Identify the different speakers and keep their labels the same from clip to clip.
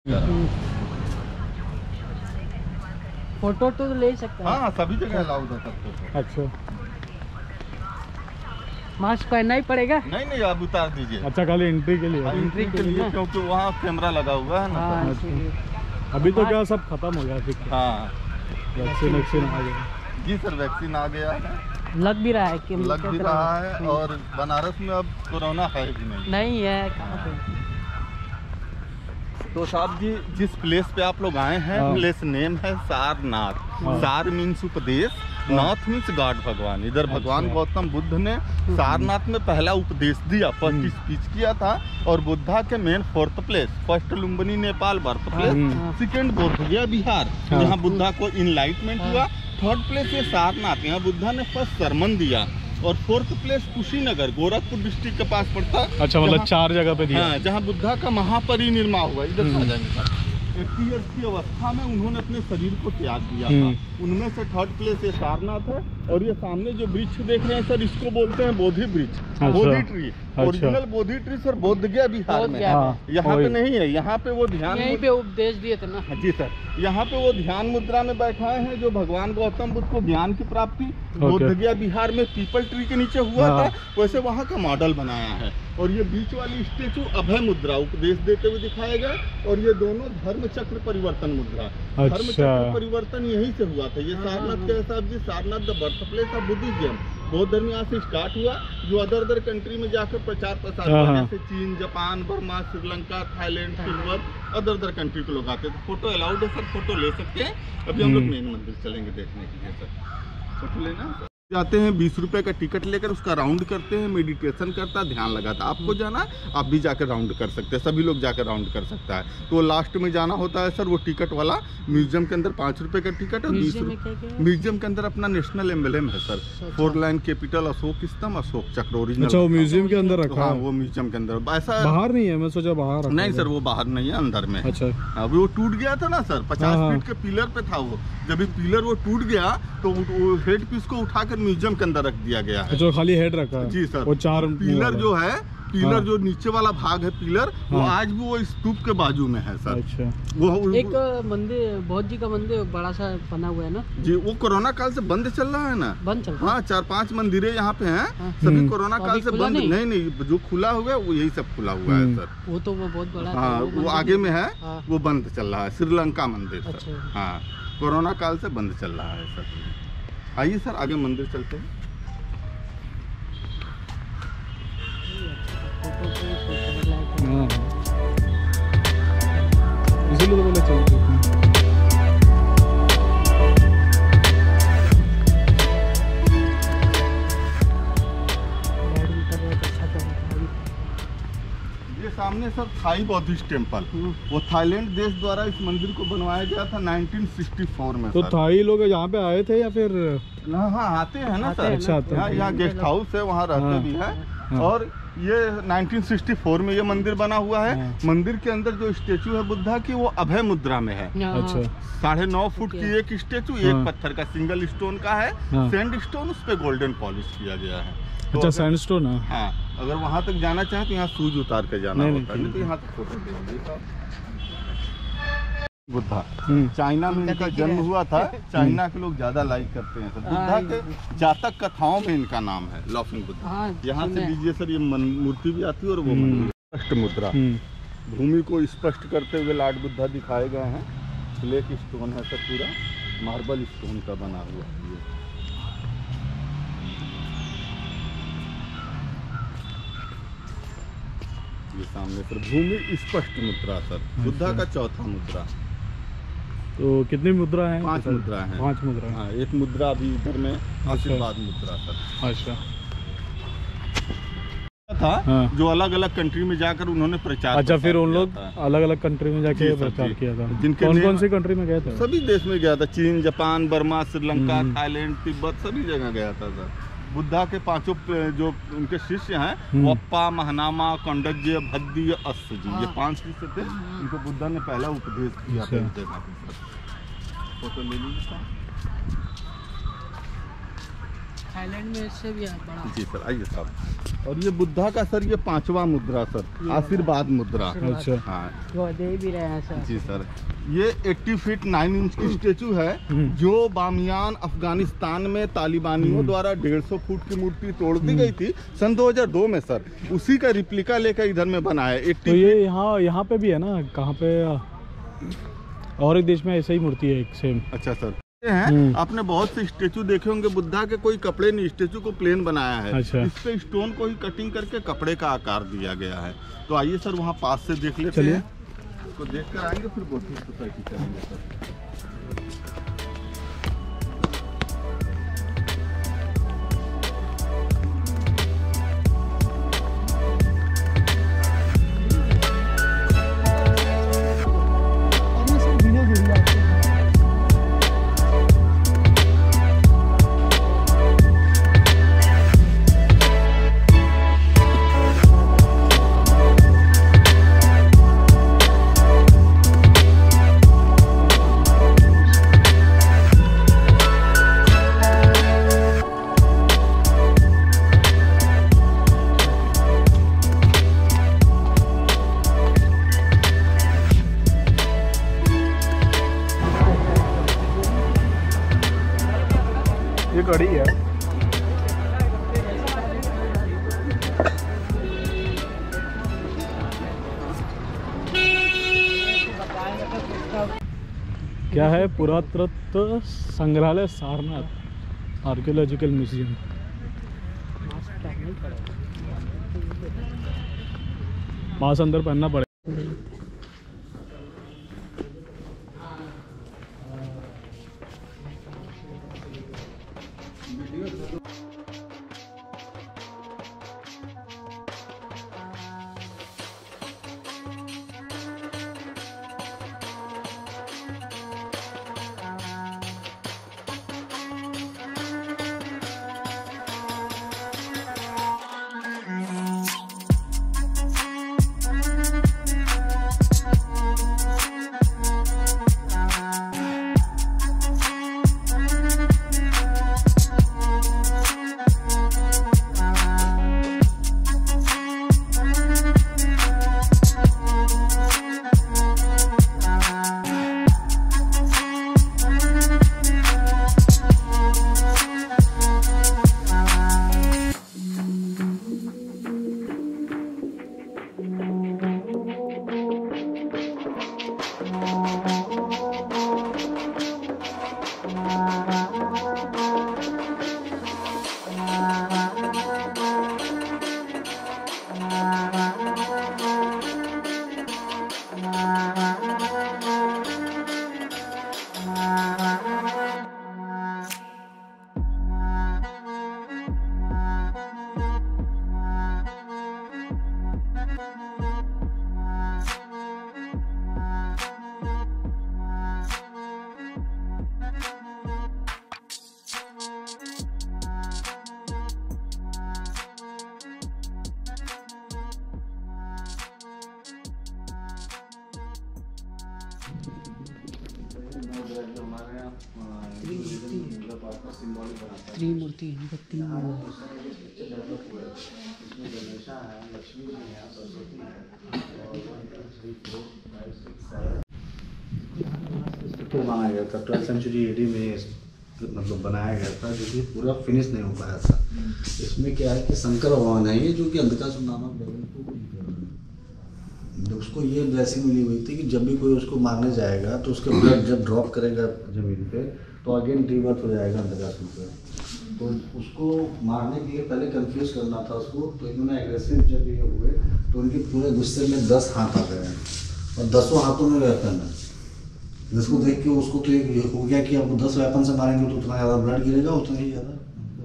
Speaker 1: Photo तो ले सकते हैं।
Speaker 2: हाँ सभी जगह अलाउड है सबको।
Speaker 3: अच्छा
Speaker 1: मास्क पहनना ही पड़ेगा?
Speaker 2: नहीं नहीं आप उतार दीजिए।
Speaker 3: अच्छा खाली एंट्री के लिए?
Speaker 2: एंट्री के लिए क्योंकि वहाँ कैमरा लगा हुआ है ना।
Speaker 1: हाँ,
Speaker 3: अभी तो क्या सब खत्म हो गया?
Speaker 2: हाँ
Speaker 3: वैक्सीन आ गया।
Speaker 2: जी सर वैक्सीन आ गया है,
Speaker 1: लग भी रहा है कि
Speaker 2: लग भी रहा है। और बनारस में अब कोरोना है भी
Speaker 1: नहीं है कहाँ पे।
Speaker 2: तो साहब जी जिस प्लेस पे आप लोग आए हैं प्लेस नेम है सारनाथ। सार मीन्स उपदेश, नाथ मीन्स गॉड भगवान। इधर भगवान गौतम बुद्ध ने सारनाथ में पहला उपदेश दिया, फर्स्ट स्पीच किया था। और बुद्धा के main 4th place, first Lumbini Nepal birth place, second Bodh Gaya Bihar जहाँ बुद्धा को इनलाइटमेंट हुआ। 3rd प्लेस ये सारनाथ, यहाँ बुद्धा ने फर्स्ट सरमन दिया। और 4th place Kushinagar Gorakhpur district के पास पड़ता है।
Speaker 3: अच्छा मतलब 4 जगह पे दिया।
Speaker 2: हाँ, जहाँ बुद्धा का महापरिनिर्वाण हुआ। इधर आ जाएंगे 80 ईयर्स की अवस्था में उन्होंने अपने शरीर को त्याग दिया था। उनमें से 3rd प्लेस ये सारनाथ है। और ये सामने जो वृक्ष देख रहे हैं सर इसको बोलते हैं बोधि वृक्ष।
Speaker 3: अच्छा।
Speaker 2: Bodhi tree, original Bodhi tree sir Bodh Gaya Bihar में। यहाँ पे नहीं है, यहाँ पे वो ध्यान
Speaker 1: यहीं पे उपदेश दिए थे ना।
Speaker 2: जी सर, यहाँ पे वो ध्यान मुद्रा में बैठाए हैं जो भगवान गौतम बुद्ध को ज्ञान की प्राप्ति बोध गया बिहार में पीपल ट्री के नीचे हुआ था, वैसे वहाँ का मॉडल बनाया है। और ये बीच वाली स्टेचू अभय मुद्रा उपदेश देते हुए दिखाया गया। और ये दोनों धर्म चक्र परिवर्तन मुद्रा। धर्म चक्र परिवर्तन यहीं से हुआ था। ये सारनाथ के हिसाब से Sarnath the birth place of Buddhism. बौद्ध धर्म यहाँ से स्टार्ट हुआ जो अदर कंट्री में जाकर प्रचार प्रसार हुआ, जैसे चीन, Japan, Burma, Sri Lanka, Thailand, Tibet, other country के लोग आते थे। फोटो अलाउड है सर, फोटो ले सकते हैं। अभी हम लोग मेन मंदिर चलेंगे देखने के लिए सर। फोटो लेना जाते हैं 20 रुपए का टिकट लेकर, उसका राउंड करते हैं, मेडिटेशन करता है, ध्यान लगाता है। आपको जाना आप भी जाकर राउंड कर सकते हैं, सभी लोग जाकर राउंड कर सकता है। तो लास्ट में जाना होता है सर वो टिकट वाला म्यूजियम के अंदर 5 रुपए का टिकट है। 20 रुपए म्यूजियम के अंदर अपना नेशनल एम्बलम है सर, 4 लाइन कैपिटल, अशोक स्तंभ, अशोक चक्र ओरिजिनल।
Speaker 3: अच्छा वो म्यूजियम के अंदर रखा है?
Speaker 2: वो म्यूजियम के अंदर, ऐसा
Speaker 3: बाहर नहीं है? मैं सोचा बाहर।
Speaker 2: नहीं सर वो बाहर नहीं है, अंदर में।
Speaker 3: अच्छा
Speaker 2: अभी वो टूट गया था ना सर, 50 फीट के पिलर पे था वो। जब पिलर वो टूट गया तो वो हेड पीस को उठाकर म्यूजियम के अंदर दिया गया है।
Speaker 3: जो खाली हेड रखा है?
Speaker 2: जी सर।
Speaker 3: वो 4
Speaker 2: पिलर जो है, पिलर जो नीचे वाला भाग है पिलर, वो आज भी वो स्तूप के बाजू में है सर।
Speaker 3: अच्छा।
Speaker 2: वो
Speaker 1: एक मंदिर बौद्ध जी का मंदिर बड़ा सा बना हुआ है ना
Speaker 2: जी, वो कोरोना काल से बंद चल रहा है ना।
Speaker 1: बंद चल रहा है?
Speaker 2: हाँ 4-5 मंदिरें यहाँ पे हैं, सभी कोरोना काल से बंद। नहीं जो खुला हुआ है वो यही सब खुला हुआ है सर।
Speaker 1: वो तो वो बहुत बड़ा।
Speaker 2: हाँ वो आगे में है, वो बंद चल रहा है, श्रीलंका मंदिर सर। हाँ कोरोना काल से बंद चल रहा है सर। आइए सर आगे मंदिर चलते हैं।
Speaker 3: इसीलिए तो बोला चलते हैं।
Speaker 2: ये सामने सर थाई बौद्धिस्ट टेम्पल, वो थाईलैंड देश द्वारा इस मंदिर को बनवाया गया था 1964 में।
Speaker 3: तो थाई लोग यहाँ पे आए थे या फिर?
Speaker 2: हाँ आते हैं ना सर।
Speaker 3: अच्छा
Speaker 2: यहाँ गेस्ट हाउस है, वहाँ रहते भी है। और ये 1964 में ये मंदिर बना हुआ है। मंदिर के अंदर जो स्टेचू है बुद्धा की वो अभय मुद्रा में है।
Speaker 3: अच्छा
Speaker 2: 9.5 फुट की एक स्टेचू, एक पत्थर का सिंगल स्टोन का है, सैंड स्टोन, उस पे गोल्डन पॉलिश किया गया है। तो
Speaker 3: अच्छा सैंडस्टोन है।
Speaker 2: हाँ अगर वहाँ तक जाना चाहे तो यहाँ शूज उतार के जाना होता है, नहीं तो यहाँ तक फोटो देंगे। बुद्धा चाइना में इनका जन्म हुआ था, चाइना के लोग ज्यादा लाइक करते हैं सर। बुद्धा के जातक कथाओं में इनका नाम है लाफिंग बुद्धा। यहाँ से लीजिए सर, ये मूर्ति भी आती है और वो स्पष्ट मुद्रा, भूमि को स्पष्ट करते हुए लॉर्ड बुद्धा दिखाए गए हैं। ब्लैक स्टोन है सर, पूरा मार्बल स्टोन का बना हुआ है। ये सामने सर भूमि स्पष्ट मुद्रा सर, बुद्धा का चौथा मुद्रा।
Speaker 3: तो कितनी मुद्रा है?
Speaker 2: 5 मुद्रा है।
Speaker 3: 5 मुद्रा।
Speaker 2: हाँ एक मुद्रा अभी इधर में आशीर्वाद मुद्रा सर।
Speaker 3: अच्छा
Speaker 2: था जो अलग अलग कंट्री में जाकर उन्होंने प्रचार।
Speaker 3: अच्छा फिर उन लोग अलग अलग कंट्री में जाके प्रचार किया था? कौन कौन सी कंट्री में गए थे?
Speaker 2: सभी देश में गया था, चीन, Japan, Burma, Sri Lanka, Thailand, Tibet, सभी जगह गया था सर। बुद्धा के 5 जो उनके शिष्य हैं, वप्पा, महनामा, कौंडज्य, भद्दी, अस्त जी, ये 5 शिष्य थे। इनको बुद्धा ने पहला उपदेश किया था। फोटो ले लीजिए।
Speaker 1: थाईलैंड में इससे भी बड़ा।
Speaker 2: जी सर, आइए साहब। और ये बुद्धा का सर ये 5वां मुद्रा सर, आशीर्वाद मुद्रा।
Speaker 3: अच्छा,
Speaker 1: हाँ, वो दे भी रहे हैं सर।
Speaker 2: जी सर, ये 80 फीट 9 इंच की स्टेचू है जो बामियान अफगानिस्तान में तालिबानियों द्वारा 150 फुट की मूर्ति तोड़ दी गई थी सन 2002 में सर। उसी का रिप्लिका लेकर इधर में बना है।
Speaker 3: तो ये यहाँ पे भी है ना, कहाँ पे और एक देश में ऐसा ही मूर्ति है एक सेम।
Speaker 2: अच्छा सर, हैं आपने बहुत से स्टेचू देखे होंगे बुद्धा के, कोई कपड़े नहीं, स्टेचू को प्लेन बनाया है।
Speaker 3: अच्छा। इस
Speaker 2: पे स्टोन को ही कटिंग करके कपड़े का आकार दिया गया है। तो आइए सर वहाँ पास से देख लेते हैं। तो देख कर आएंगे फिर बोटिंग सोसाइटी चलेंगे सर।
Speaker 3: ये कड़ी है। क्या है? पुरातत्व संग्रहालय सारनाथ आर्कियोलॉजिकल म्यूजियम। मास्क अंदर पहनना पड़ेगा।
Speaker 1: त्रिमूर्ति
Speaker 4: तो बनाया गया था 12th सेंचुरी एडी में, मतलब बनाया गया था, जो कि पूरा फिनिश नहीं हो पाया था। इसमें क्या है कि शंकर भगवान है ये, जो कि अंधकासुर नामक डेविल को उसको ये ब्लेसिंग मिली हुई थी कि जब भी कोई उसको मारने जाएगा तो उसके ब्लड जब ड्रॉप करेगा जमीन पे तो अगेन रिवर्ट हो जाएगा अंधकासुर पे। तो उसको मारने के लिए पहले कंफ्यूज करना था उसको, तो इन्होंने एग्रेसिव जब ये हुए तो उनके पूरे गुस्से में 10 हाथ आ गए और 10 हाथों में वेपन है। जिसको देख के उसको तो ये हो गया कि अब 10 वेपन से मारेंगे तो उतना ज़्यादा ब्लड गिरेगा, उतना ही ज़्यादा।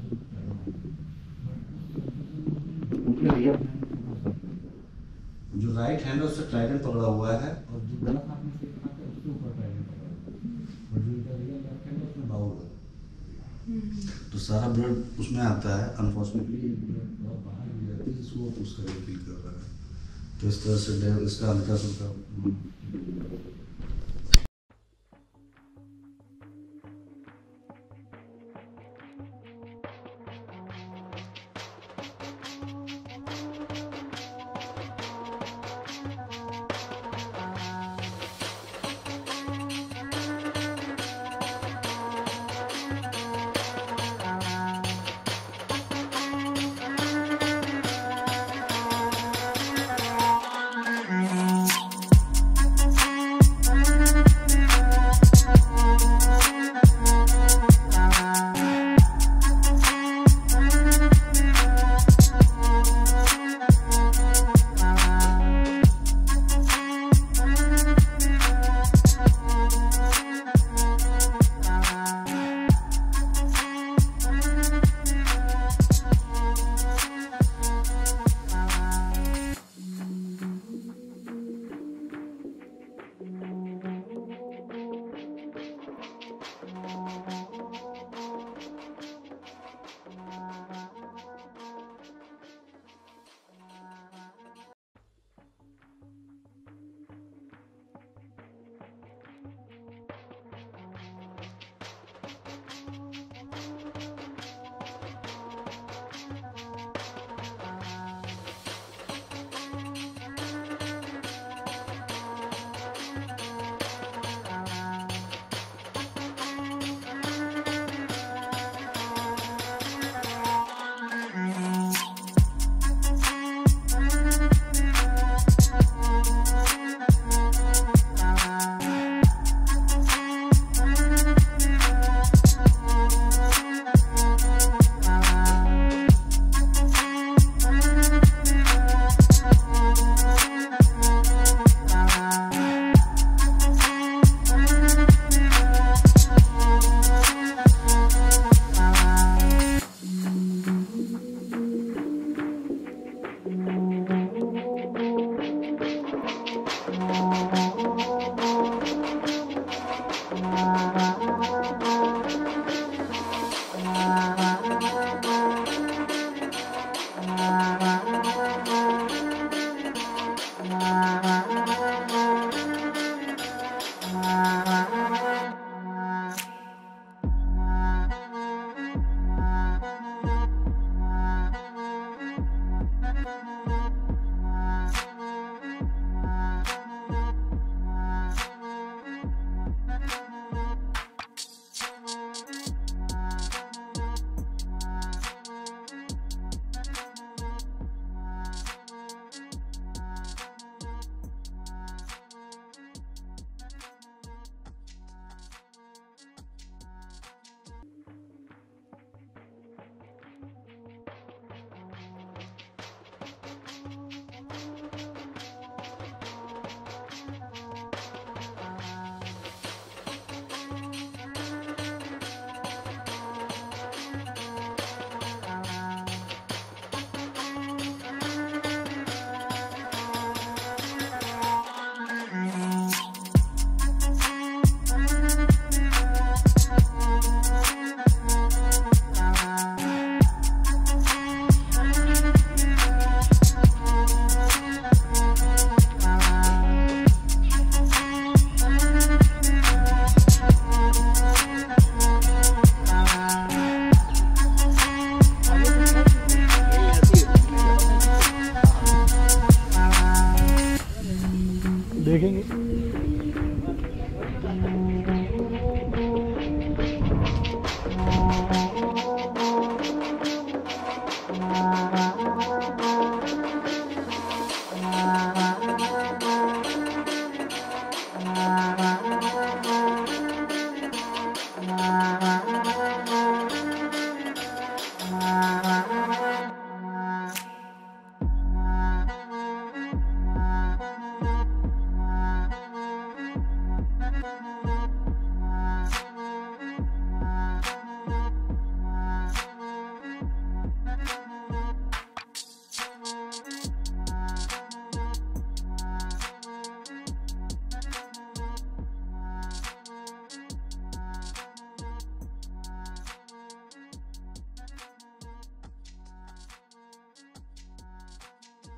Speaker 4: जो राइट हैंड है उससे ट्राइडेंट पकड़ा हुआ है और जो गलत हाथ में उसके ऊपर ट्राइडेंट पकड़ा हुआ है, और जो इधर रियल लेफ्ट हैंड है उसमें बाउल है। तो सारा ब्लड उसमें आता है। अनफॉर्चुनेटली बहुत बाहर गिर जाती है जिसको उसका फील कर रहा है। तो इस तरह से इसका अंधकासुर का
Speaker 3: देखेंगे।